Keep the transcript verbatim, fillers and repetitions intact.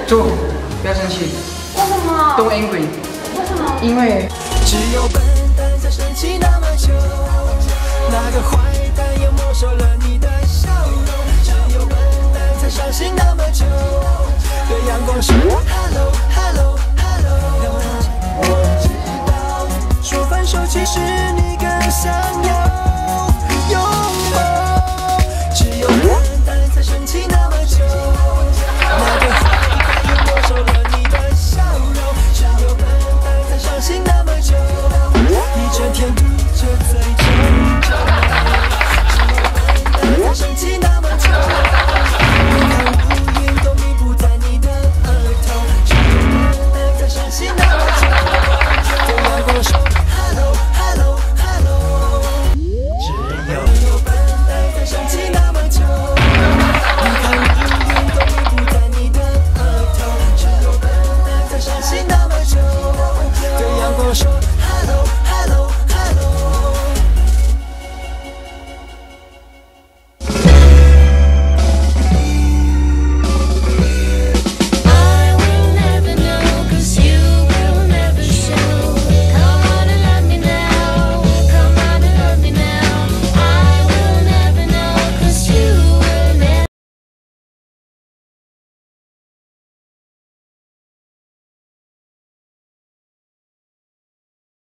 住，不要生气。 为什么 ？Don't angry。 为什么？ 因为只有笨蛋才生气那么久，那个坏蛋又没收了你的笑容。只有笨蛋才伤心那么久，对阳光说 Hello Hello Hello。我知道说分手其实你更想要拥抱，只有笨蛋才生气那么久，那个坏蛋又没收了你的笑容。只有笨蛋才伤心那么久，你整天嘟着嘴。